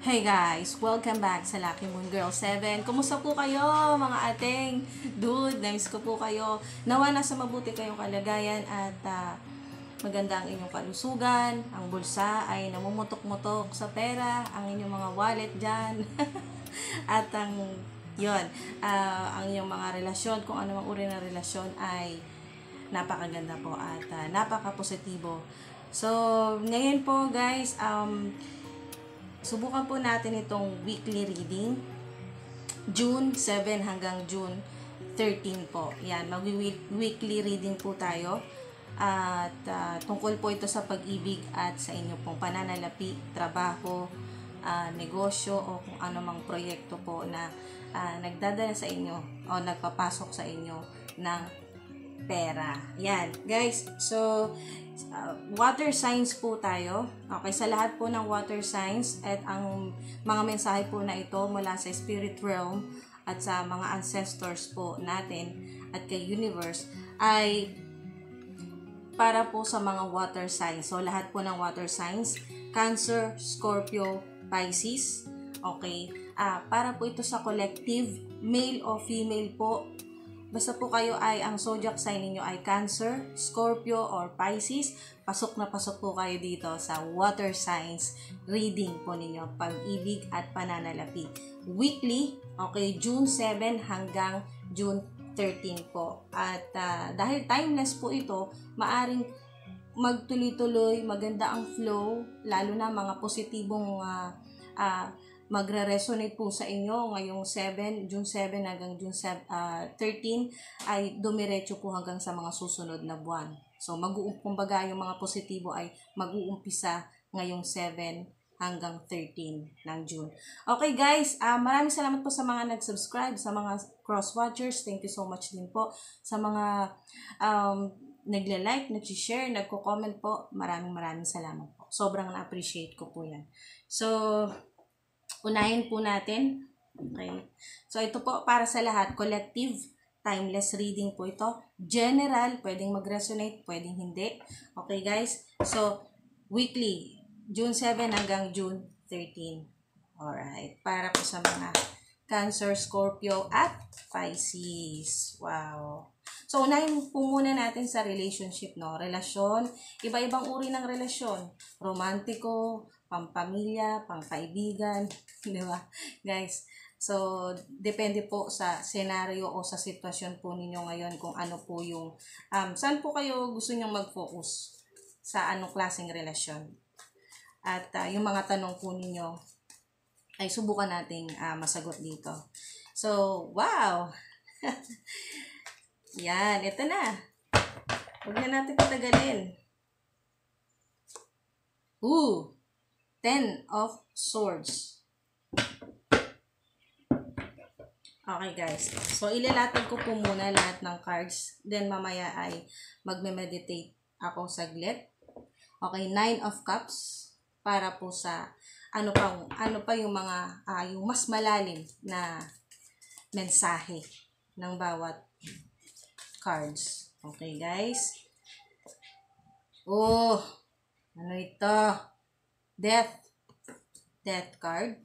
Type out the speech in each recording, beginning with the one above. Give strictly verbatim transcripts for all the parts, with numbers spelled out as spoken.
Hey guys! Welcome back sa Lucky Moon Girl seven. Kumusta po kayo mga ating dude? Namiss ko po kayo. Nawa nasa mabuti kayong kalagayan at uh, maganda ang inyong kalusugan. Ang bulsa ay namumutok-mutok sa pera. Ang inyong mga wallet dyan. At ang yon uh, ang inyong mga relasyon, kung ano mang uri ng relasyon ay napakaganda po at uh, napaka-positibo. So, ngayon po guys, um, subukan po natin itong weekly reading. June seven hanggang June thirteen po. Yan, mag-weekly reading po tayo. At uh, tungkol po ito sa pag-ibig at sa inyo pong pananalapi, trabaho, uh, negosyo o kung ano mang proyekto po na uh, nagdadala sa inyo o nagpapasok sa inyo ng pera. Yan, guys. So, uh, water signs po tayo. Okay, sa lahat po ng water signs at ang mga mensahe po na ito mula sa spirit realm at sa mga ancestors po natin at kay universe ay para po sa mga water signs. So, lahat po ng water signs, Cancer, Scorpio, Pisces. Okay, uh, para po ito sa collective, male o female po. Basta po kayo ay ang zodiac sign ninyo ay Cancer, Scorpio, or Pisces, pasok na pasok po kayo dito sa water signs reading po ninyo, pag-ibig at pananalapi. Weekly, okay, June seven hanggang June thirteen po. At uh, dahil timeless po ito, maaring magtuloy-tuloy, maganda ang flow, lalo na mga positibong uh, uh, magre-resonate po sa inyo ngayong seven, June seven hanggang June thirteen ay dumiretso po hanggang sa mga susunod na buwan. So, mag-uumbaga yung mga positibo ay mag-uumpisa ngayong seven hanggang thirteen ng June. Okay guys, uh, maraming salamat po sa mga nag-subscribe, sa mga cross-watchers. Thank you so much din po sa mga um, nagle-like, nag-share, nagko-comment po. Maraming maraming salamat po. Sobrang na-appreciate ko po yan. So, unahin po natin. Okay. So, ito po para sa lahat. Collective, timeless reading po ito. General, pwedeng mag-resonate, pwedeng hindi. Okay, guys? So, weekly, June seven hanggang June thirteen. Alright. Para po sa mga Cancer, Scorpio, at Pisces. Wow. So, unahin po muna natin sa relationship, no? Relasyon. Iba-ibang uri ng relasyon. Romantiko, pampamilya, pangkaibigan, di ba? Guys, so, depende po sa senaryo o sa sitwasyon po ninyo ngayon kung ano po yung, um, saan po kayo gusto nyong mag-focus sa anong klaseng relasyon. At uh, yung mga tanong po ninyo ay subukan nating uh, masagot dito. So, wow! Yan, ito na. Huwag na natin patagalin. Ooh! Ten of Swords. Okay guys. So, ililatag ko po muna lahat ng cards. Then, mamaya ay magme-meditate ako saglit. Okay, Nine of Cups. Para po sa ano pa, ano pa yung mga, uh, yung mas malalim na mensahe ng bawat cards. Okay guys. Oh! Ano ito? Death. Death card.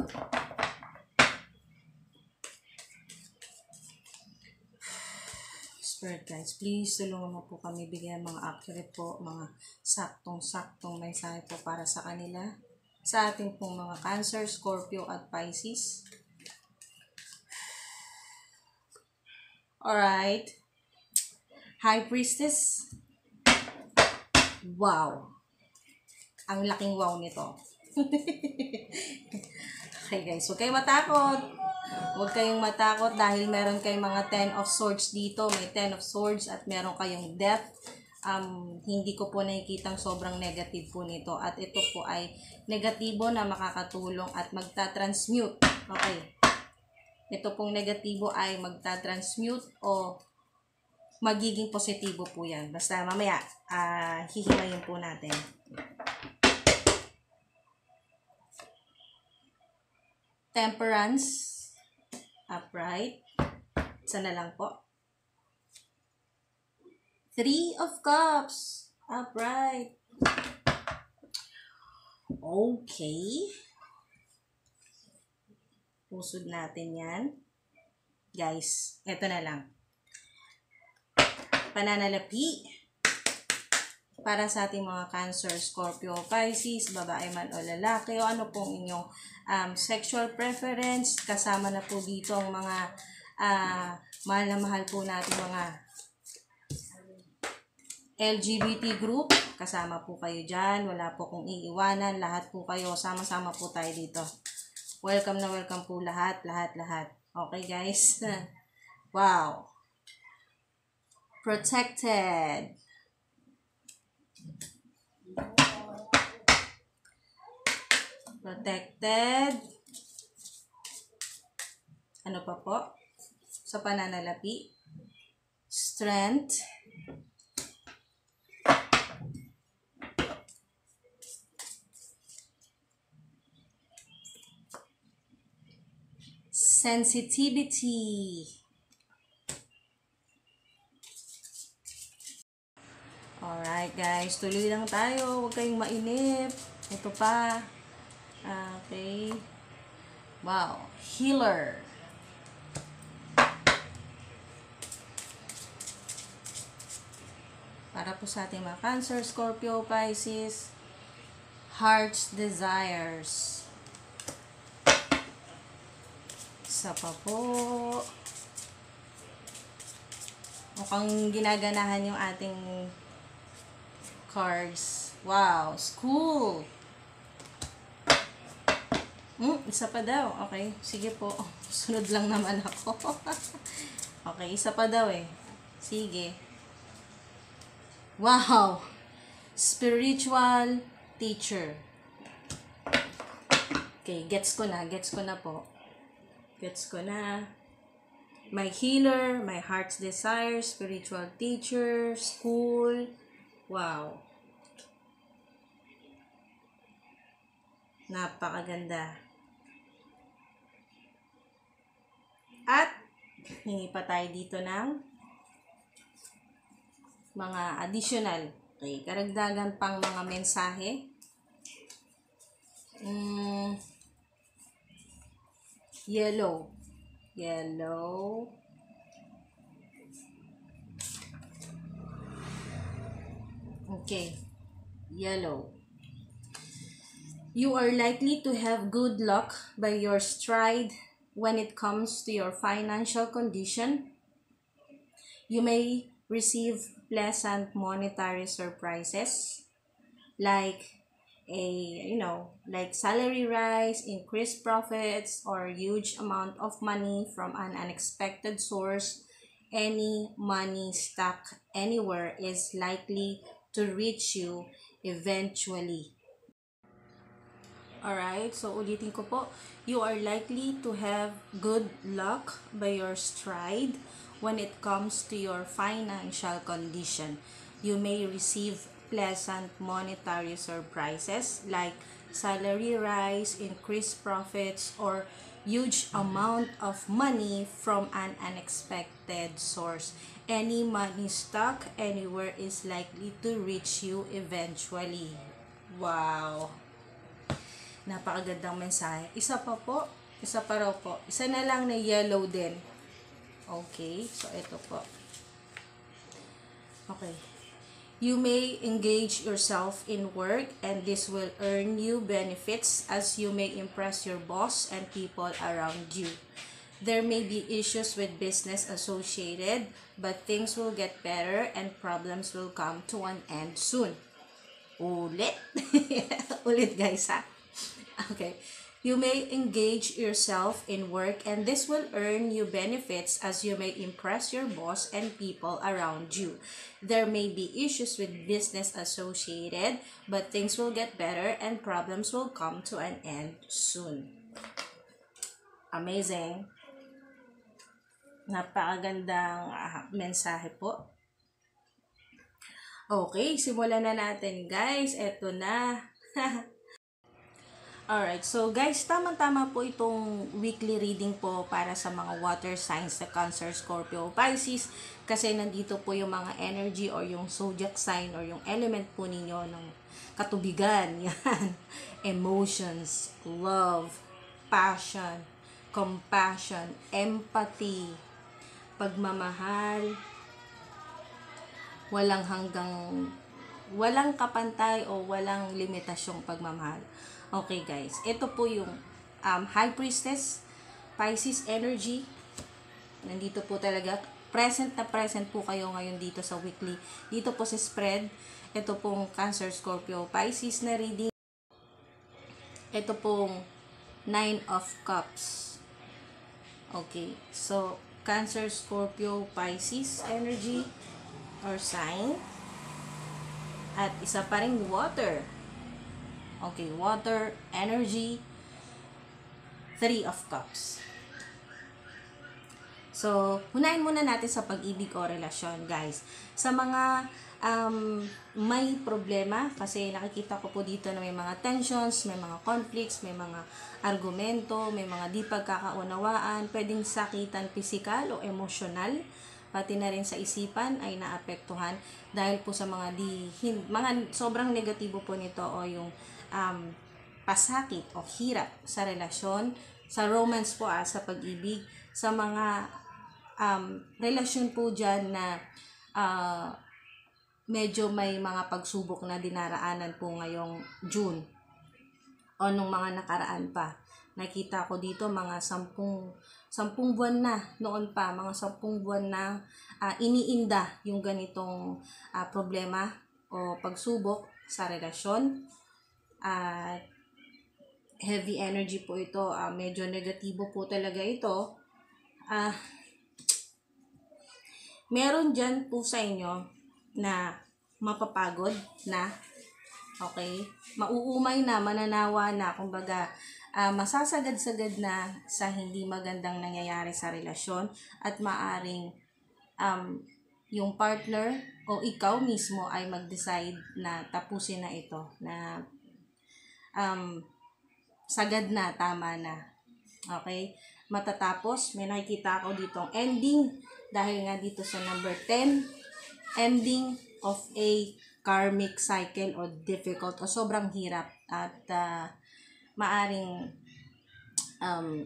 Spirit guys, please tulungan mo po kami bigyan mga accurate po, mga saktong-saktong mensahe po para sa kanila. Sa ating pong mga Cancer, Scorpio, at Pisces. Alright. High Priestess. Wow. Ang laking wow nito. Okay guys, huwag kayong matakot. Huwag kayong matakot dahil meron kayong mga Ten of Swords dito. May Ten of Swords at meron kayong Death. Um, hindi ko po nakikitang sobrang negative po nito. At ito po ay negatibo na makakatulong at magta-transmute. Okay. Ito pong negatibo ay magta-transmute o magiging positibo po yan. Basta mamaya, uh, hihimayin po natin. Temperance. Upright. Isa na lang po. Three of Cups. Upright. Okay. Usod natin yan. Guys, eto na lang. Pananalapi. Para sa ating mga Cancer, Scorpio, Pisces, babae man o lalaki, o ano pong inyong um, sexual preference. Kasama na po dito ang mga uh, mahal na mahal po natin mga L G B T group. Kasama po kayo dyan. Wala po kong iiwanan. Lahat po kayo. Sama-sama po tayo dito. Welcome na welcome po lahat. Lahat, lahat. Okay, guys? Wow. Protected. Protected. Ano pa po? Sa pananalapi. Strength. Sensitivity. Alright guys, tuloy lang tayo. Huwag kayong mainip. Ito pa. Okay. Wow. Healer. Para po sa ating mga Cancer, Scorpio, Pisces. Heart's Desires. Isa pa po. Mukhang ginaganahan yung ating cards. Wow. School. Hmm, isa pa daw. Okay. Sige po. Sunod lang naman ako. Okay. Isa pa daw eh. Sige. Wow. Spiritual teacher. Okay. Gets ko na. Gets ko na po. Gets ko na. My healer, my heart's desire, spiritual teacher, school. Wow. Napakaganda. At, hingi pa tayo dito ng mga additional. Okay, karagdagan pang mga mensahe. Hmm. Yellow. Yellow. Okay. Yellow. You are likely to have good luck by your stride when it comes to your financial condition. You may receive pleasant monetary surprises like a, you know, like salary rise, increased profits, or huge amount of money from an unexpected source. Any money stuck anywhere is likely to reach you eventually. Alright, so ulitin ko po. You are likely to have good luck by your stride when it comes to your financial condition. You may receive pleasant monetary surprises like salary rise, increased profits, or huge amount of money from an unexpected source. Any money stuck anywhere is likely to reach you eventually. Wow! Napakagandang mensahe. Isa pa po. Isa pa raw po. Isa na lang na yellow din. Okay. So, ito po. Okay. You may engage yourself in work and this will earn you benefits as you may impress your boss and people around you. There may be issues with business associated, but things will get better and problems will come to an end soon. Ulit. Ulit guys ha. Okay. You may engage yourself in work and this will earn you benefits as you may impress your boss and people around you. There may be issues with business associated, but things will get better and problems will come to an end soon. Amazing. Napakagandang uh, mensahe po. Okay, simulan na natin guys. Eto na. Alright, so guys, tamang-tama po itong weekly reading po para sa mga water signs na Cancer, Scorpio, Pisces. Kasi nandito po yung mga energy or yung zodiac sign or yung element po ninyo ng katubigan. Yan. Emotions, love, passion, compassion, empathy, pagmamahal, walang hanggang, walang kapantay o walang limitasyong pagmamahal. Okay guys, ito po yung um, High Priestess, Pisces energy. Nandito po talaga, present na present po kayo ngayon dito sa weekly. Dito po sa spread, ito pong Cancer, Scorpio, Pisces na reading. Ito pong Nine of Cups. Okay, so Cancer, Scorpio, Pisces energy or sign. At isa pa rin water. Okay, water energy. Three of Cups. So, unahin muna natin sa pag-ibig o relasyon, guys. Sa mga um, may problema, kasi nakikita ko po dito na may mga tensions, may mga conflicts, may mga argumento, may mga di pagkakaunawaan, pwedeng sakitan pisikal o emosyonal, pati na rin sa isipan ay naapektuhan dahil po sa mga di hin, mga sobrang negatibo po nito o yung um, pasakit o hirap sa relasyon, sa romance po ah, sa pag-ibig, sa mga um, relasyon po dyan na uh, medyo may mga pagsubok na dinaraanan po ngayong June o nung mga nakaraan pa. Nakita ko dito mga sampung, sampung buwan na noon pa, mga sampung buwan na uh, iniinda yung ganitong uh, problema o pagsubok sa relasyon. At uh, heavy energy po ito, uh, medyo negatibo po talaga ito. Uh, meron dyan po sa inyo na mapapagod na, okay, mauumay na, mananawa na, kumbaga uh, masasagad-sagad na sa hindi magandang nangyayari sa relasyon at maaring um, yung partner o ikaw mismo ay mag-decide na tapusin na ito, na um, sagad na, tama na. Okay? Matatapos, may nakikita ako ditong ending dahil nga dito sa number ten, ending of a karmic cycle o difficult o sobrang hirap at uh, maaring um,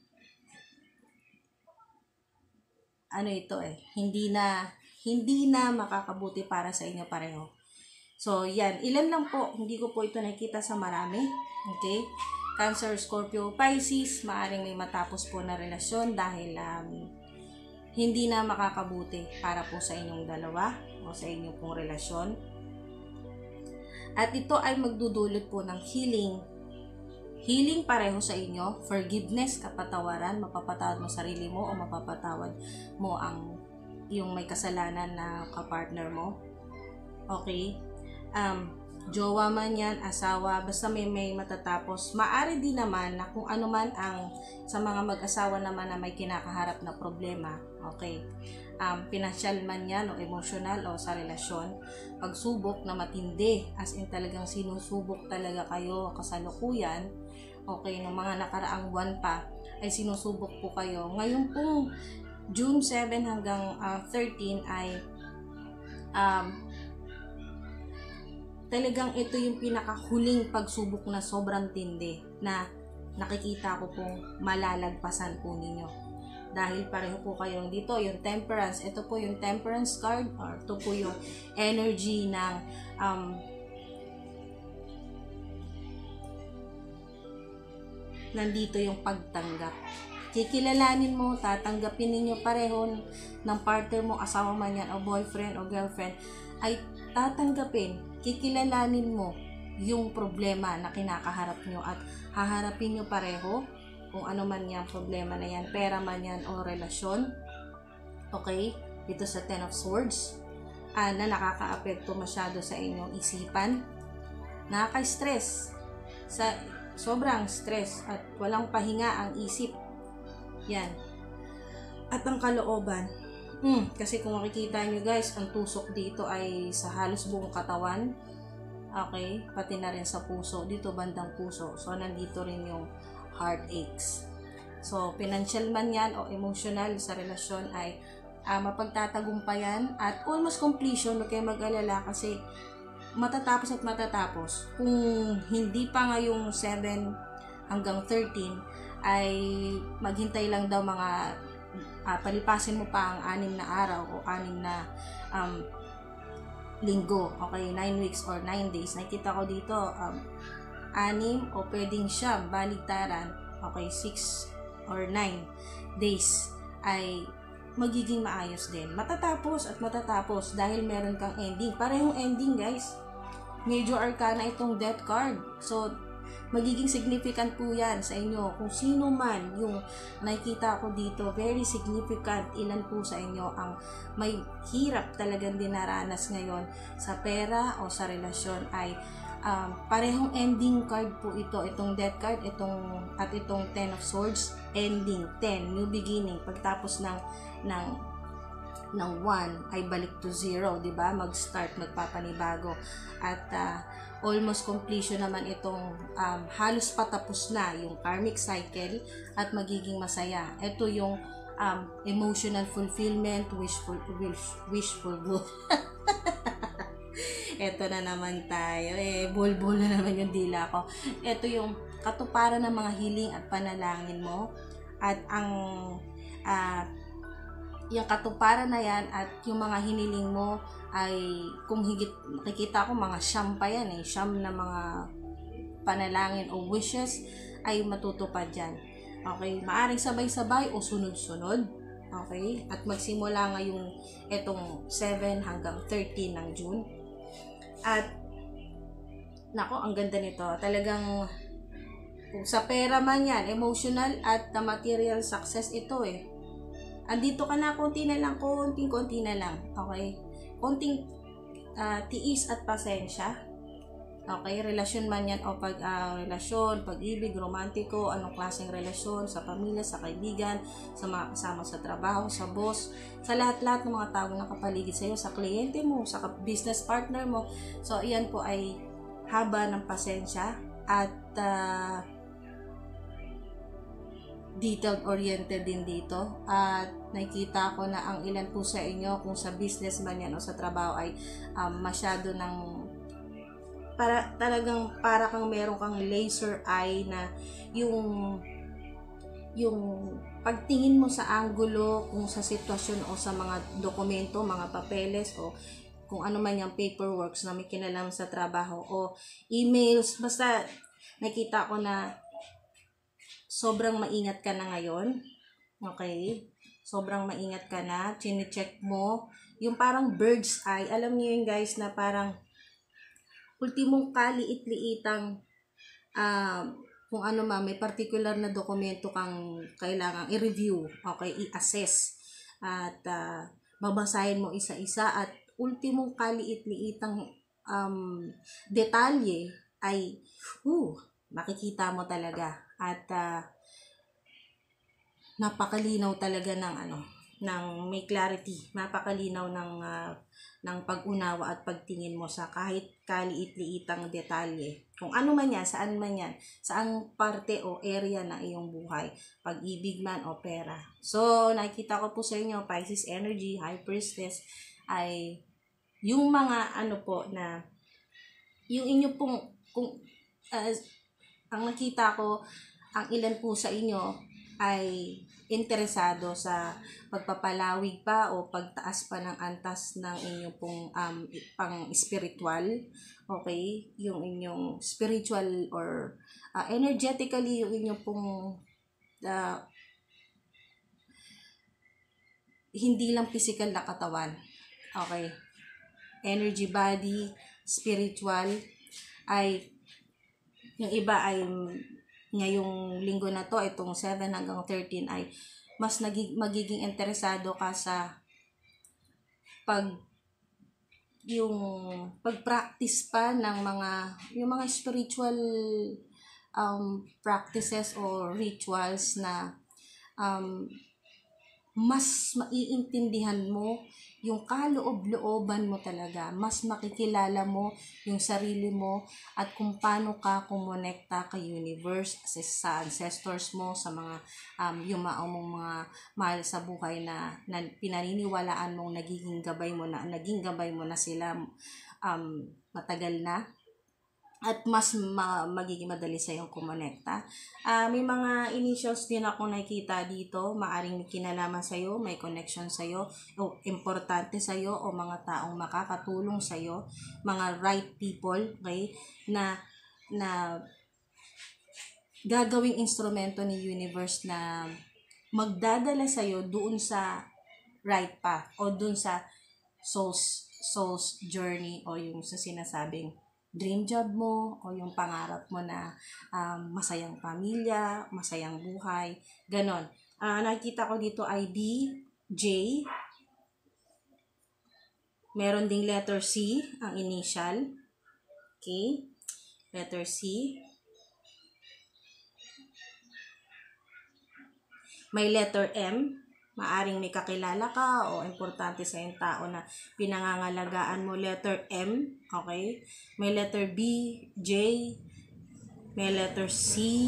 ano ito eh, hindi na hindi na makakabuti para sa inyo pareho. So, yan. Ilan lang po, hindi ko po ito nakita sa marami. Okay? Cancer, Scorpio, Pisces, maaring may matapos po na relasyon dahil um, hindi na makakabuti para po sa inyong dalawa o sa inyong pong relasyon. At ito ay magdudulot po ng healing. Healing pareho sa inyo, forgiveness, kapatawaran, mapapatawad mo sarili mo o mapapatawad mo ang yung may kasalanan na kapartner mo. Okay? Um, jowa man yan, asawa, basta may may matatapos. Maari din naman na kung ano man ang sa mga mag-asawa naman na may kinakaharap na problema, okay, um, pinansyal man yan o emosyonal o sa relasyon, pagsubok na matindi, as in talagang sinusubok talaga kayo kasalukuyan, okay, ng mga nakaraang buwan pa ay sinusubok po kayo. Ngayon pong June seven hanggang uh, thirteen ay um, talagang ito yung pinakahuling pagsubok na sobrang tindi na nakikita ko pong malalagpasan po ninyo. Dahil pareho po kayong dito, yung temperance, ito po yung temperance card, or ito po yung energy ng um, nandito yung pagtanggap. Kikilalanin mo, tatanggapin ninyo pareho ng partner mo, asawa man yan, o boyfriend o girlfriend, ay tatanggapin, kikilalanin mo yung problema na kinakaharap nyo at haharapin nyo pareho kung ano man yung problema na yan, pera man yan o relasyon. Okay? Dito sa Ten of Swords, uh, na nakaka-apekto masyado sa inyong isipan, nakaka-stress, sa sobrang stress at walang pahinga ang isip. Yan. At ang kalooban, mm, kasi kung makikita nyo guys, ang tusok dito ay sa halos buong katawan. Okay? Pati na rin sa puso. Dito bandang puso. So, nandito rin yung heartaches. So, financial man yan o emotional sa relasyon ay uh, mapagtatagumpayan at almost completion. Huwag kayo mag-alala kasi matatapos at matatapos. Kung hindi pa ngayong seven hanggang thirteen, ay maghintay lang daw mga uh, palipasin mo pa ang anim na araw o anim na um, linggo. Okay, nine weeks or nine days. Nakita ko dito, um, anim o pwedeng siyam, baligtaran. Okay, six or nine days ay magiging maayos din. Matatapos at matatapos dahil meron kang ending. Parehong ending, guys. Major Arcana itong Death card. So, magiging significant po yan sa inyo. Kung sino man yung nakikita ko dito, very significant. Ilan po sa inyo ang may hirap talagang dinaranas ngayon sa pera o sa relasyon ay um, parehong ending card po ito. Itong Death card itong, at itong Ten of Swords. Ending, ten, new beginning. Pagtapos ng ng ng one ay balik to zero, di ba? Mag-start, magpapanibago. At uh, almost completion naman itong um, halos patapos na yung karmic cycle at magiging masaya. Ito yung um, emotional fulfillment, wishful wish, wishful good. Ito na naman tayo. Eh, bulbul na naman yung dila ko. Ito yung katuparan ng mga hiling at panalangin mo. At ang uh, yung katuparan na yan at yung mga hiniling mo ay kung higit, nakikita ko mga siyam pa yan eh, siyam na mga panalangin o wishes ay matutupad yan. Okay, maaring sabay-sabay o sunod-sunod. Okay, at magsimula ngayong etong seven hanggang thirteen ng June. At nako, ang ganda nito. Talagang kung sa pera man yan, emotional at uh, material success ito eh. Andito ka na, konti na lang, konting konti na lang. Okay? Konting uh, tiis at pasensya. Okay? Relasyon man yan o pag uh, relasyon, pag-ibig, romantiko, anong klaseng relasyon, sa pamilya, sa kaibigan, sa mga kasama sa trabaho, sa boss, sa lahat-lahat ng mga tao na kapaligid sa iyo, sa kliyente mo, sa business partner mo. So, iyan po ay haba ng pasensya at uh, detail-oriented din dito. At nakikita ko na ang ilan po sa inyo, kung sa business man yan o sa trabaho, ay um, masyado ng para, talagang para kang meron kang laser eye na yung yung pagtingin mo sa angulo, kung sa sitwasyon o sa mga dokumento, mga papeles o kung ano man yung paperworks na may kinalaman sa trabaho o emails, basta nakita ko na sobrang maingat ka na ngayon. Okay? Sobrang maingat ka na. Chine-check mo. Yung parang bird's eye. Alam niyo yun, guys, na parang ultimong kaliit-liitang uh, kung ano ma, may particular na dokumento kang kailangang i-review. Okay? I-assess. At uh, babasahin mo isa-isa at ultimong kaliit-liitang um, detalye ay uh, makikita mo talaga. At uh, napakalinaw talaga ng ano, ng may clarity, napakalinaw ng uh, ng pag-unawa at pagtingin mo sa kahit kaliit-liitang detalye. Kung ano man yan, saan man yan, saang parte o area ng iyong buhay, pag-ibig man o pera. So, nakikita ko po sa inyo, Pisces energy, High Priestess, ay yung mga ano po na yung inyo pong kung uh, ang nakita ko, ang ilan po sa inyo ay interesado sa pagpapalawig pa o pagtaas pa ng antas ng inyong pong um, pang spiritual. Okay? Yung inyong spiritual or uh, energetically, yung inyong pong uh, hindi lang physical na katawan. Okay? Energy body, spiritual, ay yung iba ay ngayong linggo na to, itong seven hanggang thirteen, ay mas nagig, magiging interesado ka sa pag yung pag-practice pa ng mga yung mga spiritual um, practices or rituals na um, mas maiintindihan mo yung kaloob-looban mo talaga, mas makikilala mo yung sarili mo at kung paano ka kumonekta kay universe, sa ancestors mo, sa mga um, yumaong mong mga mahal sa buhay na, na pinaniniwalaan mong nagiging gabay mo na, naging gabay mo na sila um, matagal na. at mas ma- magiging madali sa yung kumonekta. Ah, may mga initials din ako nakikita dito, maaring may kinalaman sa iyo, may connection sa iyo, o importante sa iyo, o mga taong makakatulong sa iyo, mga right people, okay, na na gagawing instrumento ni universe na magdadala sa iyo doon sa right path o doon sa soul's soul's journey, o yung sa sinasabing dream job mo, o yung pangarap mo na um, masayang pamilya, masayang buhay, ganon. Uh, nakikita ko dito ay B, J, meron ding letter C, ang initial, okay, letter C, may letter M, maaring may kakilala ka o importante sa yung tao na pinangangalagaan mo, letter M, okay? May letter B, J, may letter C,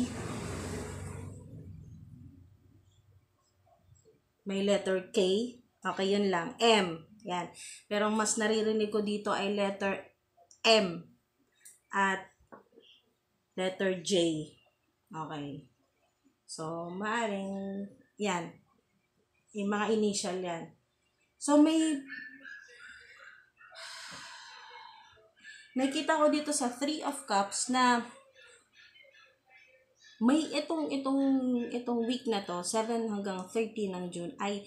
may letter K, okay, yun lang, M, yan. Pero mas naririnig ko dito ay letter M at letter J, okay? So, maaring, yan, yung mga initial yan. So, may nakita ko dito sa Three of Cups na may itong itong itong week na to, seven hanggang thirteen ng June, ay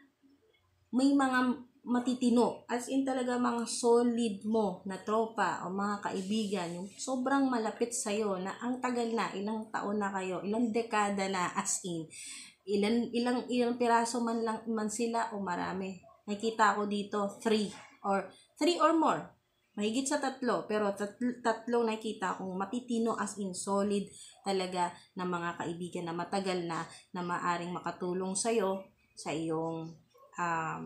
may mga matitino, as in talaga mga solid mo na tropa o mga kaibigan, yung sobrang malapit sa'yo na ang tagal na, ilang taon na kayo, ilang dekada na, as in ilan ilang ilang piraso man lang man sila o marami. Nakita ko dito three or three or more. Mahigit sa tatlo, pero tatlo, tatlong nakita kong matitino, as in solid talaga, na mga kaibigan na matagal na na maaring makatulong sa iyo sa iyong um,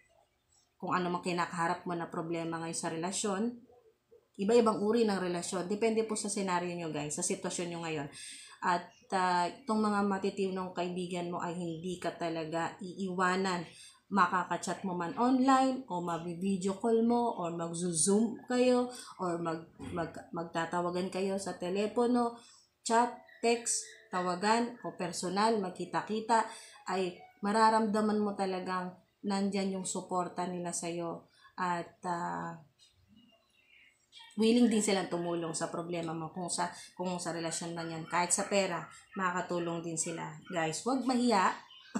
kung ano mang kinakaharap mo na problema ngayon sa relasyon. Iba-ibang uri ng relasyon. Depende po sa senaryo nyo, guys, sa sitwasyon nyo ngayon. At uh, itong mga matitinong kaibigan mo ay hindi ka talaga iiwanan. Makaka-chat mo man online, o mag-video call mo, or mag-zoom kayo, or mag, mag, magtatawagan kayo sa telepono, chat, text, tawagan, o personal, magkita-kita, ay mararamdaman mo talagang nandyan yung suporta nila sa'yo. At uh, willing din silang tumulong sa problema mo, kung sa kung sa relasyon man yan, kahit sa pera, makakatulong din sila. Guys, wag mahiya.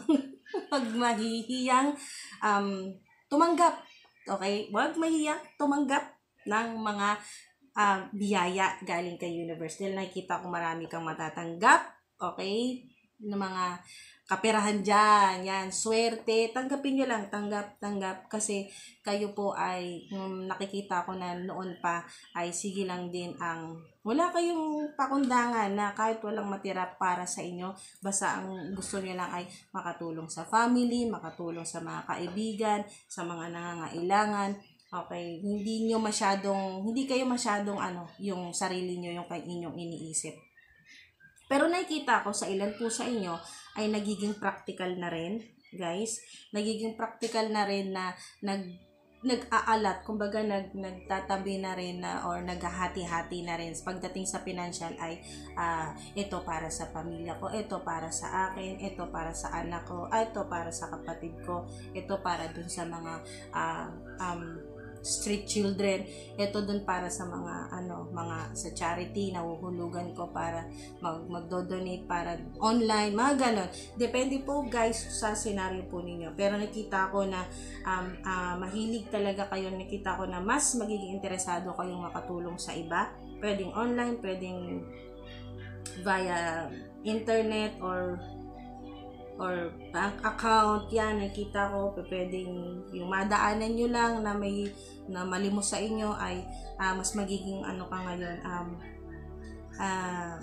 Wag mahihiyang um, tumanggap. Okay? Wag mahiyang tumanggap ng mga uh, biyaya galing kay universe. Dahil nakikita ko marami kang matatanggap, okay, ng mga kaperahan dyan, yan, swerte, tanggapin nyo lang, tanggap, tanggap, kasi kayo po ay, um, nakikita ko na noon pa, ay sige lang din ang, wala kayong pakundangan na kahit walang matira para sa inyo, basta ang gusto nyo lang ay makatulong sa family, makatulong sa mga kaibigan, sa mga nangangailangan, okay, hindi nyo masyadong, hindi kayo masyadong, ano, yung sarili nyo, yung kay inyong iniisip. Pero nakikita ko sa ilan po sa inyo ay nagiging practical na rin, guys. Nagiging practical na rin na nag nag-aalat, kumbaga nag nagtatabi na rin na, or naghahati-hati na rin pagdating sa financial ay uh, ito para sa pamilya ko, ito para sa akin, ito para sa anak ko, ito para sa kapatid ko, ito para dun sa mga uh, um street children, ito dun para sa mga ano, mga sa charity, nahuhulugan ko para mag magdo-donate para online, mga ganon. Depende po, guys, sa scenario po ninyo. Pero nakita ko na um, uh, mahilig talaga kayo, nakita ko na mas magiging interesado kayong makatulong sa iba. Pwedeng online, pwedeng via internet, or or bank account, yan, nakita ko, pwedeng yung madaanan nyo lang na may na malimos sa inyo ay uh, mas magiging ano ka ngayon, um, uh,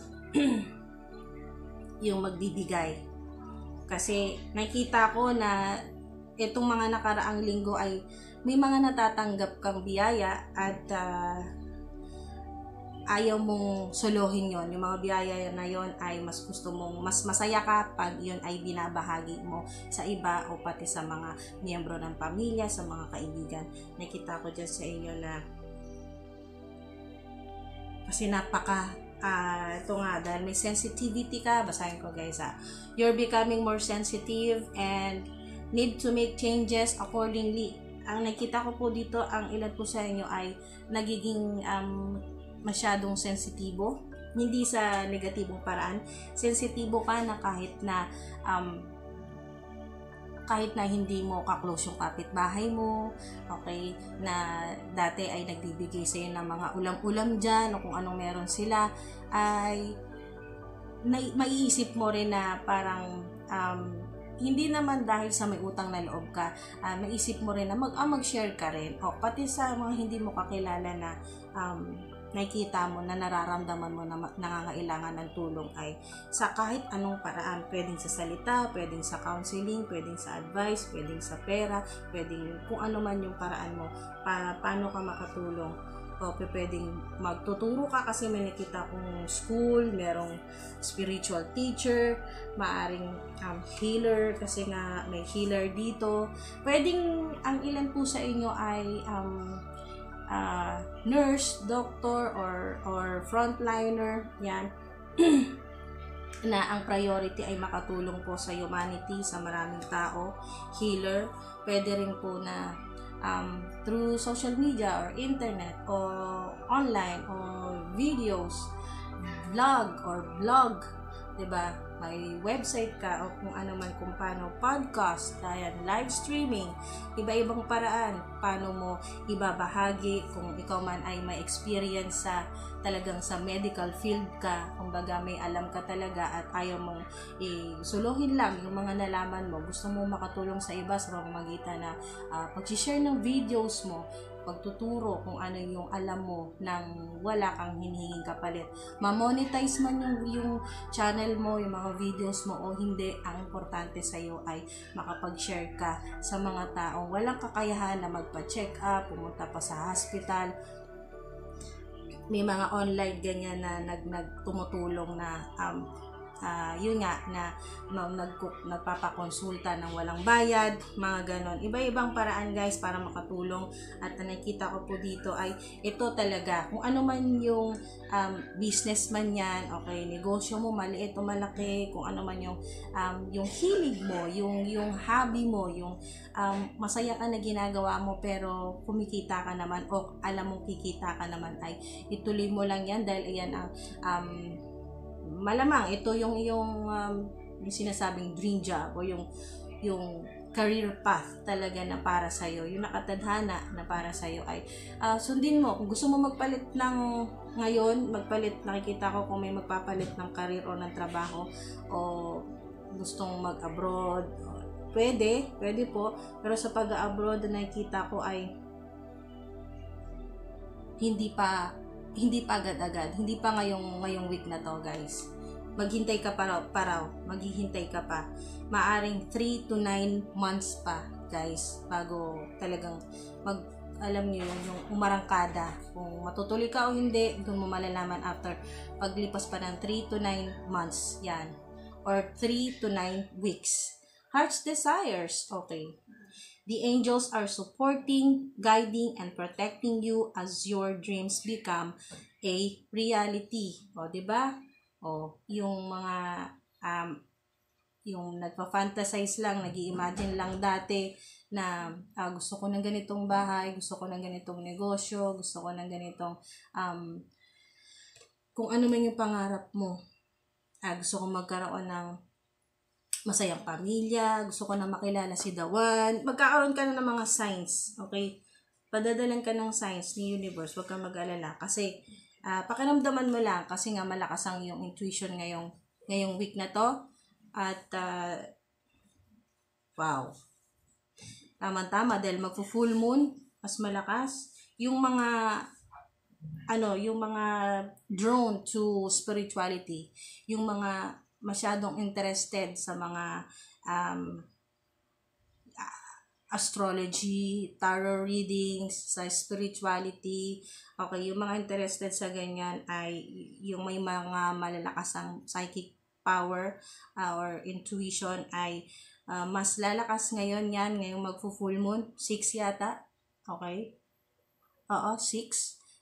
yung magbibigay. Kasi nakita ko na itong mga nakaraang linggo ay may mga natatanggap kang biyaya at uh, ayaw mong solohin yon. Yung mga biyaya na yon ay mas gusto mong, mas masaya ka pag yon ay binabahagi mo sa iba, o pati sa mga miyembro ng pamilya, sa mga kaibigan. Nakita ko dyan sa inyo na Kasi napaka, uh, ito nga, dahil may sensitivity ka, basahin ko guys ha. You're becoming more sensitive and need to make changes accordingly. Ang nakita ko po dito, ang ilan po sa inyo ay nagiging um, masyadong sensitibo. Hindi sa negatibong paraan. Sensitibo ka na kahit na um, kahit na hindi mo ka-close yung kapitbahay mo, okay, na dati ay nagbibigay sa'yo ng mga ulam-ulam dyan o kung anong meron sila, ay na, maiisip mo rin na parang um, hindi naman dahil sa may utang na loob ka, uh, maisip mo rin na mag, ah, mag-share ka rin. O pati sa mga hindi mo kakilala na um, nakikita mo na nararamdaman mo na nangangailangan ng tulong ay sa kahit anong paraan. Pwedeng sa salita, pwedeng sa counseling, pwedeng sa advice, pwedeng sa pera, pwedeng kung ano man yung paraan mo para paano ka makatulong. O pwedeng magtuturo ka kasi may nakita kong school, merong spiritual teacher, maaring um, healer kasi nga may healer dito. Pwedeng ang ilan po sa inyo ay um, Uh, nurse, doctor, or or frontliner, yan, na ang priority ay makatulong po sa humanity, sa maraming tao, healer. Pwede rin po na um, through social media or internet or online or videos, vlog or blog, diba? May website ka o kung ano man, kung paano, podcast, ayan, live streaming, iba-ibang paraan, paano mo ibabahagi kung ikaw man ay may experience sa talagang sa medical field ka, kumbaga may alam ka talaga at ayaw mong isuluhin lang yung mga nalaman mo, gusto mo makatulong sa iba sa pamamagitan na uh, pag-share ng videos mo, pagtuturo kung ano yung alam mo nang wala kang hinihinging kapalit. Ma-monetize man yung, yung channel mo, yung mga videos mo o hindi, ang importante sa iyo ay makapag-share ka sa mga taong walang kakayahan na magpa-check up, pumunta pa sa hospital. May mga online ganyan na nag, nagtumutulong na um, Uh, yun nga na no, nag, nagpapakonsulta ng walang bayad, mga ganon. Iba-ibang paraan guys para makatulong at nakita ko po dito ay ito talaga, kung ano man yung um, business man yan, okay, negosyo mo, maliit o malaki, kung ano man yung um, yung hilig mo, yung, yung hobby mo, yung um, masaya ka na ginagawa mo pero kumikita ka naman o alam mong kikita ka naman, ay ituloy mo lang yan dahil ayan ang um, malamang ito yung yung um, yung sinasabing dream job o yung yung career path talaga na para sa iyo, yung nakatadhana na para sa iyo ay uh, sundin mo. Kung gusto mo magpalit ng ngayon, magpalit, nakikita ko kung may magpapalit ng career o ng trabaho o gustong mag-abroad, pwede, pwede po, pero sa pag-abroad na nakikita ko ay hindi pa hindi pa agad-agad, hindi pa ngayong ngayong week na to guys. Maghintay ka pa raw, pa raw, maghihintay ka pa. Maaring three to nine months pa guys bago talagang mag alam niyo yung umarangkada. Kung matutuloy ka o hindi, doon mo malalaman after paglipas pa ng three to nine months yan or three to nine weeks. Heart's desires, okay. The angels are supporting, guiding, and protecting you as your dreams become a reality. O, diba? O, yung mga, um, yung nagpa-fantasize lang, nag-i-imagine lang dati na uh, gusto ko ng ganitong bahay, gusto ko ng ganitong negosyo, gusto ko ng ganitong, um, kung ano man yung pangarap mo. Uh, gusto ko magkaroon ng masayang pamilya, gusto ko na makilala si Dawan, magkakaroon ka na ng mga signs, okay? Padadalan ka ng signs ni universe, huwag kang mag-alala. Kasi, uh, pakiramdaman mo lang, kasi nga malakas ang iyong intuition ngayong, ngayong week na to. At, uh, wow. Tama-tama, dahil magpo-full moon, mas malakas. Yung mga, ano, yung mga drawn to spirituality, yung mga masyadong interested sa mga um, astrology, tarot readings, sa spirituality, okay, yung mga interested sa ganyan ay yung may mga malalasang psychic power uh, or intuition ay uh, mas lalakas ngayon yan, ngayong magpo-full moon, six yata, okay? Oo, six.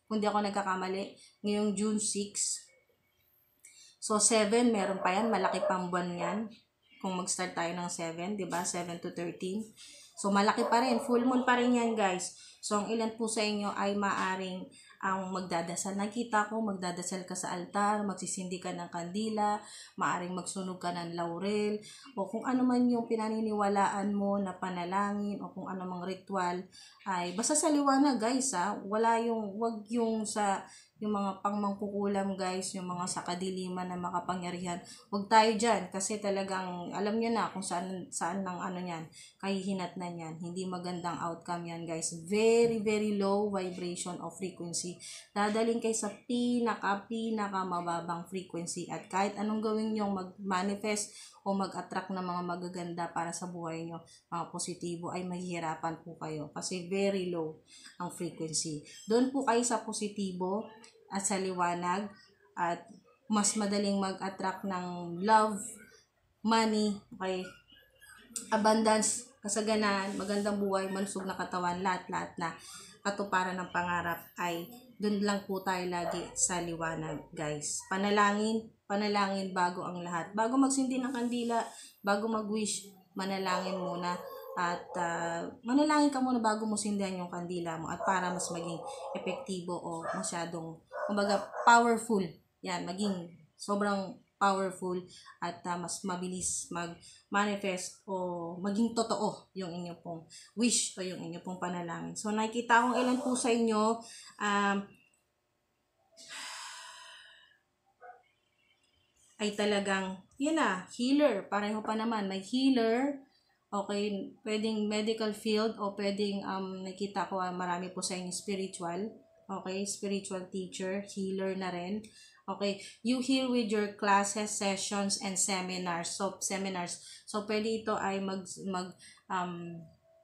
kung di ako nagkakamali, ngayong June six. So, seven, meron pa yan. Malaki pang buwan yan. Kung mag-start tayo ng seven, di ba? seven to thirteen. So, malaki pa rin. Full moon pa rin yan, guys. So, ang ilan po sa inyo ay maaring ang magdadasal. Nakita ko, magdadasal ka sa altar, magsisindi ka ng kandila, maaring magsunog ka ng laurel, o kung ano man yung pinaniniwalaan mo na panalangin, o kung ano mang ritual, ay basta sa liwanag, guys, ha? Wala yung, wag yung sa yung mga pangmangkukulam, guys, yung mga sa kadiliman na makapangyarihan. Huwag tayo dyan kasi talagang alam nyo na kung saan, saan ng ano yan, kahihinat na yan. Hindi magandang outcome yan, guys. Very, very low vibration of frequency. Dadaling kayo sa pinaka, pinaka mababang frequency at kahit anong gawin nyo mag-manifest o mag-attract ng mga magaganda para sa buhay nyo, mga positibo, ay mahihirapan po kayo kasi very low ang frequency. Doon po kayo sa positibo at sa liwanag at mas madaling mag-attract ng love, money, okay, abundance, kasaganaan, magandang buhay, malusog na katawan, lahat-lahat na katuparan ng pangarap ay doon lang po tayo lagi sa liwanag, guys. Panalangin, panalangin bago ang lahat. Bago magsindi ng kandila, bago mag-wish, manalangin muna. At uh, manalangin ka muna bago mo sindihan yung kandila mo at para mas maging epektibo o masyadong, kumbaga, powerful. Yan, maging sobrang powerful at uh, mas mabilis mag-manifest o maging totoo yung inyong pong wish o yung inyong pong panalangin. So, nakikita kong ilan po sa inyo, um, ay talagang, yun na, healer. Pareho pa naman, may healer. Okay, pwedeng medical field o pwedeng, um, nakita ko uh, marami po sa inyo spiritual. Okay, spiritual teacher, healer na rin. Okay, you heal with your classes, sessions, and seminars. So, seminars. So, pwede ito ay mag, mag, um,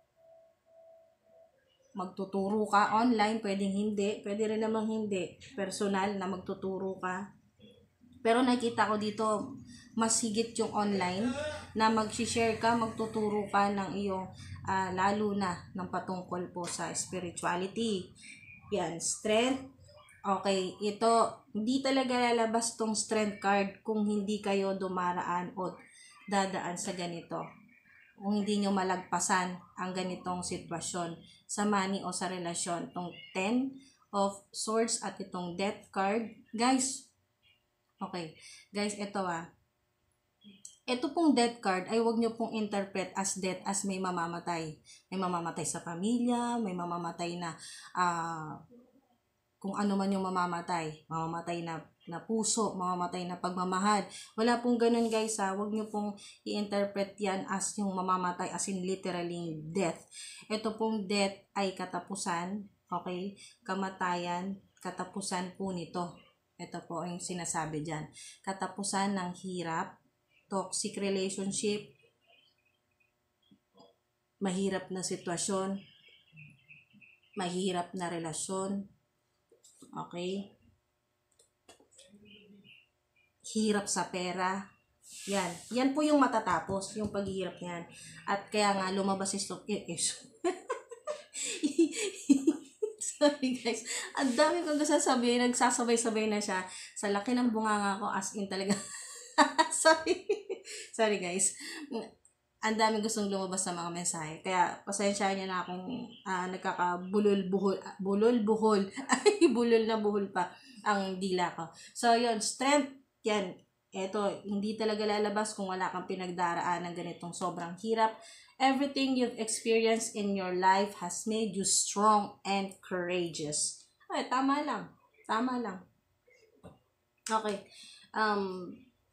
magtuturo ka online, pwedeng hindi. Pwede rin namang hindi. Personal na magtuturo ka. Pero nakita ko dito, mas higit yung online na mag-share ka, magtuturo ka ng iyong uh, lalo na ng patungkol po sa spirituality. Yan, strength. Okay, ito, hindi talaga lalabas tong strength card kung hindi kayo dumaraan o dadaan sa ganito. Kung hindi nyo malagpasan ang ganitong sitwasyon sa money o sa relasyon. Itong ten of swords at itong death card. Guys, okay, guys, ito ah. Ito pong death card ay huwag nyo pong interpret as death as may mamamatay. May mamamatay sa pamilya, may mamamatay na uh, kung ano man yung mamamatay. Mamamatay na, na puso, mamamatay na pagmamahal. Wala pong ganun, guys, ha. Huwag nyo pong i-interpret yan as yung mamamatay as in literally death. Ito pong death ay katapusan, okay? Kamatayan, katapusan po nito. Ito po yung sinasabi dyan. Katapusan ng hirap, toxic relationship, mahirap na sitwasyon, mahirap na relasyon, okay? Hirap sa pera. Yan. Yan po yung matatapos, yung paghihirap niyan. At kaya nga lumabas ito. Eh, eh. Sorry guys. Ang dami kong gusto sabihin. Nagsasabay-sabay na siya. Sa laki ng bunganga ko, as in talaga. Sorry. Sorry guys. Ang dami gustong lumabas sa mga mensahe. Kaya pasensya niyo na akong uh, nagkakabulol-buhol. Bulol-buhol. Ay, bulol na buhol pa ang dila ko. So, yun. Strength. Yan. Eto, hindi talaga lalabas kung wala kang pinagdaraan ng ganitong sobrang hirap. Everything you've experienced in your life has made you strong and courageous. Ay, tama lang. Tama lang. Okay. Um,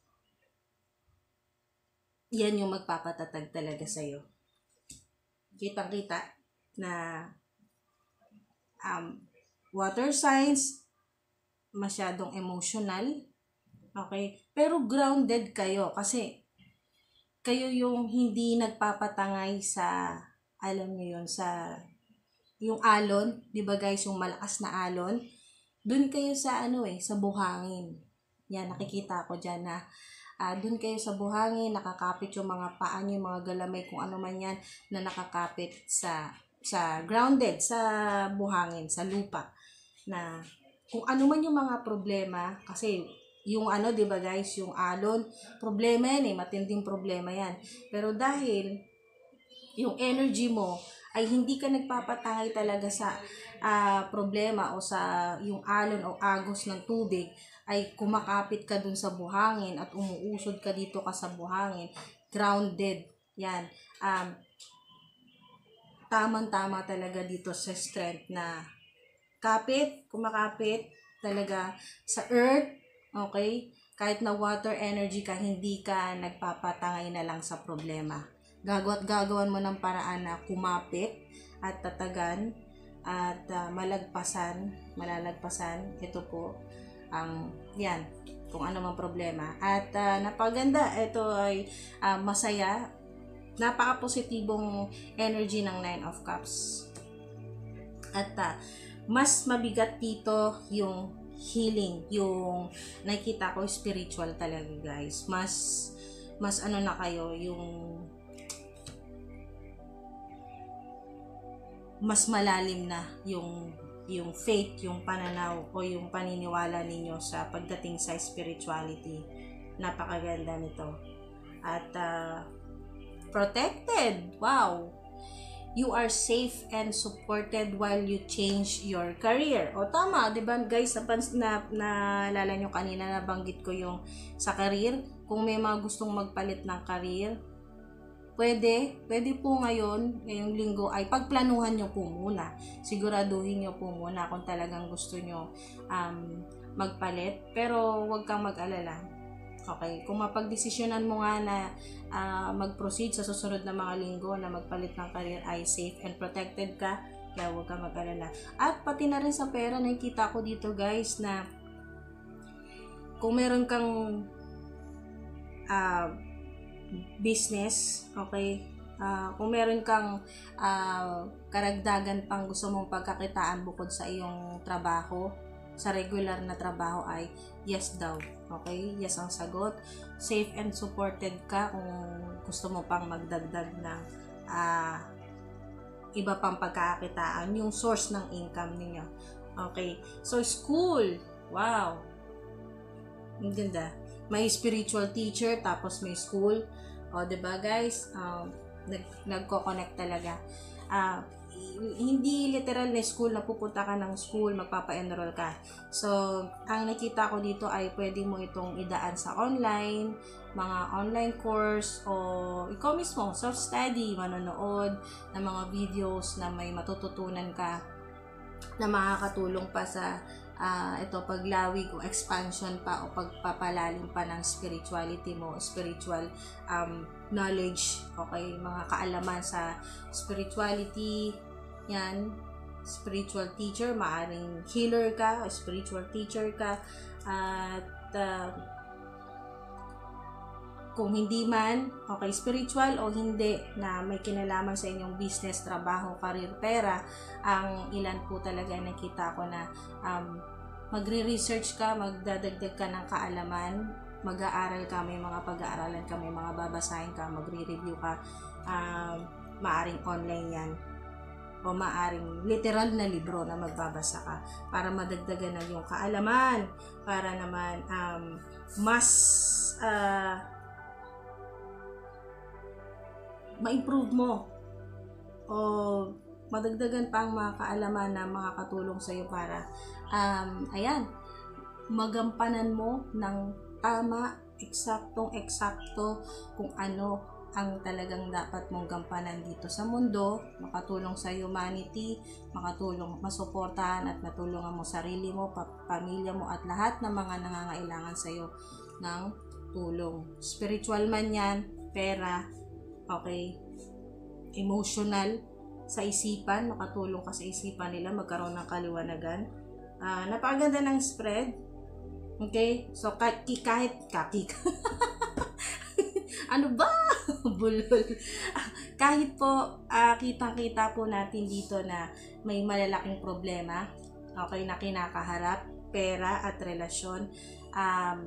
yan yung magpapatatag talaga sa'yo. Kitang-kita na um, water signs, masyadong emotional. Okay? Pero grounded kayo kasi kayo yung hindi nagpapatangay sa, alam niyo yun, sa yung alon, di ba guys, yung malakas na alon. Doon kayo sa ano eh, sa buhangin. Yan, nakikita ko dyan na uh, doon kayo sa buhangin, nakakapit yung mga paa niyo, yung mga galamay, kung ano man yan, na nakakapit sa, sa grounded, sa buhangin, sa lupa. Na kung ano man yung mga problema, kasi yung ano, 'di ba guys, yung alon, problema yan eh, matinding problema yan. Pero dahil yung energy mo ay hindi ka nagpapatangay talaga sa uh, problema o sa yung alon o agos ng tubig, ay kumakapit ka dun sa buhangin at umuusod ka dito ka sa buhangin, grounded yan. Um, tamang-tama talaga dito sa strength na kapit, kumakapit talaga sa earth, okay? Kahit na water energy ka, hindi ka nagpapatangay na lang sa problema. Gagawa at gagawan mo ng paraan na kumapit at tatagan at uh, malagpasan, malalagpasan. Ito po ang yan, kung ano mang problema. At uh, napaganda, ito ay uh, masaya, napaka-positibong energy ng Nine of Cups. At uh, mas mabigat dito yung healing, yung nakikita ko spiritual talaga guys. Mas mas ano na kayo, yung mas malalim na yung yung faith, yung pananaw o yung paniniwala ninyo sa pagdating sa spirituality. Napakaganda nito. At uh, protected. Wow. You are safe and supported while you change your career. O tama, 'di ba guys? Napans na naalala nyo kanina, nabanggit ko yung sa career. Kung may mga gustong magpalit ng career, pwede, pwede po ngayon, ngayong linggo ay pagplanuhan nyo po muna. Siguraduhin nyo po muna kung talagang gusto nyo um, magpalit. Pero huwag kang mag-alala. Okay, kung mapagdesisyonan mo nga na uh, mag-proceed sa susunod na mga linggo na magpalit ng career, ay safe and protected ka, kaya huwag kang mag-alala. At pati na rin sa pera, nakikita ko dito guys na kung meron kang uh, business, okay, uh, kung meron kang uh, karagdagan pang gusto mong pagkakitaan bukod sa iyong trabaho, sa regular na trabaho, ay yes daw. Okay? Yes ang sagot. Safe and supported ka kung gusto mo pang magdagdag ng uh, iba pang pagkakakitaan, yung source ng income ninyo. Okay? So, school. Wow. Ang ganda. May spiritual teacher, tapos may school. O, diba guys? Um, nag, nagko-connect talaga. Ah, uh, hindi literal na school na pupunta ka ng school, magpapa-enroll ka. So, ang nakita ko dito ay pwede mo itong idaan sa online, mga online course, o ikaw mismo, self-study, manonood ng mga videos na may matututunan ka na makakatulong pa sa uh, ito, paglawig o expansion pa o pagpapalalim pa ng spirituality mo, spiritual um, knowledge, okay, mga kaalaman sa spirituality. Yan, spiritual teacher, maaring healer ka, spiritual teacher ka, at uh, kung hindi man, okay, spiritual o hindi, na may kinalaman sa inyong business, trabaho, career, pera, ang ilan po talaga nakita ko na um, magre-research ka, magdadagdag ka ng kaalaman, mag-aaral ka, may mga pag-aaralan ka, may mga babasahin ka, magre-review ka, um, maaring online yan, o maaring literal na libro na magbabasa ka para madagdagan na yung kaalaman, para naman um, mas uh, ma-improve mo o madagdagan pa ang mga kaalaman na makakatulong sa iyo para um, ayan, magampanan mo ng tama, eksaktong eksakto kung ano ang talagang dapat mong gampanan dito sa mundo, makatulong sa humanity, makatulong, masuportahan at matulungan mo sarili mo, pamilya mo at lahat ng mga nangangailangan sa iyo ng tulong. Spiritual man yan, pera, okay, emotional, sa isipan, makatulong ka sa isipan nila, magkaroon ng kaliwanagan. Uh, napakaganda ng spread. Okay? So, kahit, kahit kakik. Ano ba? Bulol. Kahit po, uh, kitang-kita po natin dito na may malalaking problema, okay, na kinakaharap, pera at relasyon, um,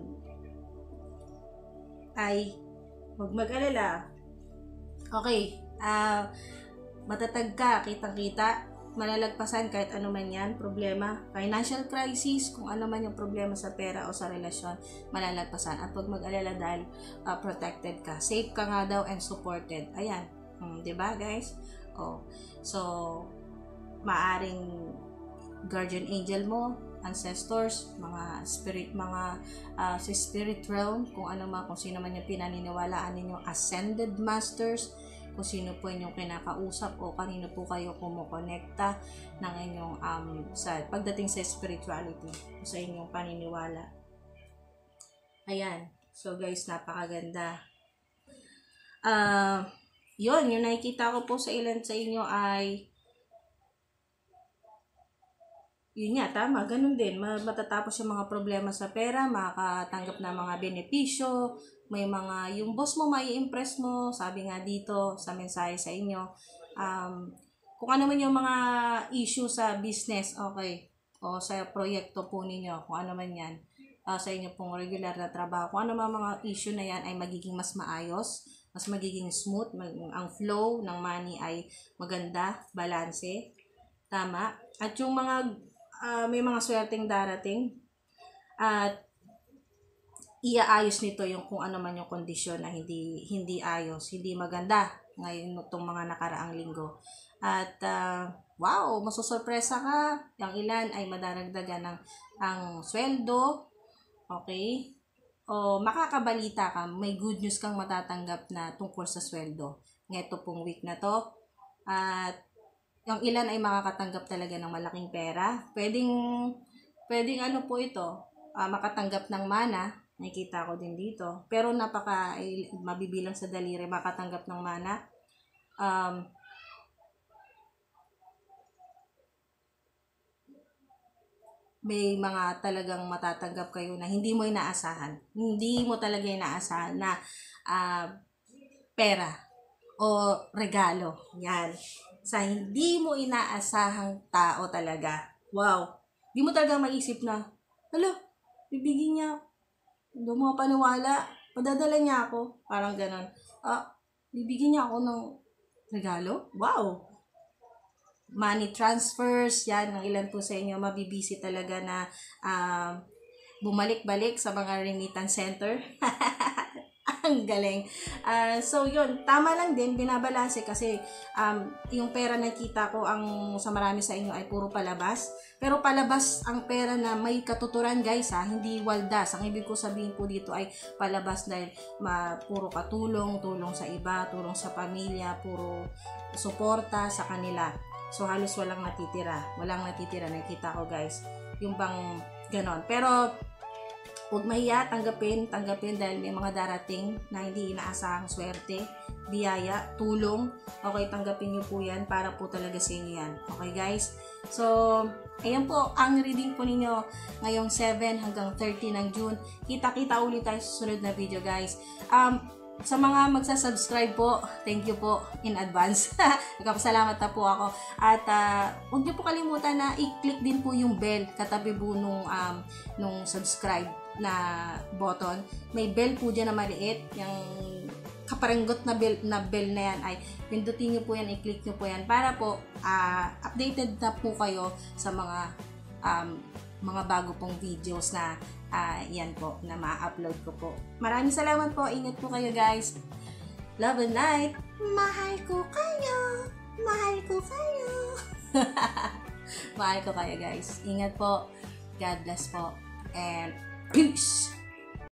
ay huwag mag-alala. Okay, uh, matatag ka, kitang-kita, malalagpasan kahit ano man yan, problema, financial crisis, kung ano man yung problema sa pera o sa relasyon, malalagpasan. At huwag mag-alala dahil uh, protected ka. Safe ka nga daw and supported. Ayan. Hmm, diba guys? Oh. So, maaring guardian angel mo, ancestors, mga spirit, mga uh, sa spirit realm, kung ano man, kung sino man yung pinaniniwalaan ninyong ascended masters, kung sino po inyong kinakausap o kanino po kayo kumukonekta ng inyong um, sa pagdating sa spirituality o sa inyong paniniwala. Ayan. So guys, napakaganda. Uh, yun, yung nakikita ko po sa ilan sa inyo ay yun nga, tama, ganun din. Matatapos yung mga problema sa pera, makakatanggap na mga benepisyo, may mga, yung boss mo, may impress mo, sabi nga dito sa mensahe sa inyo, um, kung ano man yung mga issue sa business, okay, o sa proyekto po ninyo, kung ano man yan, uh, sa inyo pong regular na trabaho, kung ano man mga issue na yan ay magiging mas maayos, mas magiging smooth, mag, ang flow ng money ay maganda, balanse, tama, at yung mga Uh, may mga swerteng darating at iaayos nito yung kung ano man yung kondisyon na hindi hindi ayos, hindi maganda ngayon itong mga nakaraang linggo. At uh, wow, masusurpresa ka. Yung ilan ay madaragdagan ng ang sweldo, okay? O makakabalita ka, may good news kang matatanggap na tungkol sa sweldo. Ngayto pong week na to. At yung ilan ay makakatanggap talaga ng malaking pera. Pwedeng, pwedeng ano po ito, uh, makatanggap ng mana. Nakikita ko din dito. Pero napaka, ay, mabibilang sa daliri, makatanggap ng mana. Um, may mga talagang matatanggap kayo na hindi mo inaasahan. Hindi mo talaga inaasahan na uh, pera o regalo. Yan. Sa hindi mo inaasahang tao talaga. Wow. Hindi mo talaga maisip na, hala, bibigyan niya. Hindi mo paniwala. Padadala niya ako. Parang ganon. Ah, bibigyan niya ako ng regalo? Wow. Money transfers. Yan, ng ilan po sa inyo mabibisi talaga na uh, bumalik-balik sa mga remittance center. Ang galing. Uh, so, yun. Tama lang din. Binabalanse kasi um, yung pera na kita ko ang sa marami sa inyo ay puro palabas. Pero palabas ang pera na may katuturan guys ha. Hindi waldas. Ang ibig ko sabihin po dito ay palabas dahil ma, puro katulong, tulong sa iba, tulong sa pamilya, puro suporta sa kanila. So, halos walang natitira. Walang natitira. Nakita ko guys. Yung bang ganon. Pero, huwag mahiya, tanggapin, tanggapin dahil may mga darating na hindi inaasahang swerte, biyaya, tulong. Okay, tanggapin niyo po yan para po talaga sa inyo yan. Okay guys? So, ayan po ang reading po ninyo ngayong seven hanggang thirty ng June. Kita-kita ulit tayo sa susunod na video guys. Um, sa mga magsasubscribe po, thank you po in advance. Nagpapasalamat na po ako. At uh, huwag niyo po kalimutan na i-click din po yung bell katabi po nung, um, nung subscribe na button. May bell po dyan na maliit. Yung kaparenggot na bell na, bell na yan ay pindutin nyo po yan, i-click nyo po yan para po uh, updated na po kayo sa mga um, mga bago pong videos na uh, yan po, na ma-upload ko po. Maraming salamat po. Ingat po kayo guys. Love and light. Mahal ko kayo. Mahal ko kayo. Mahal ko kayo guys. Ingat po. God bless po. And peace!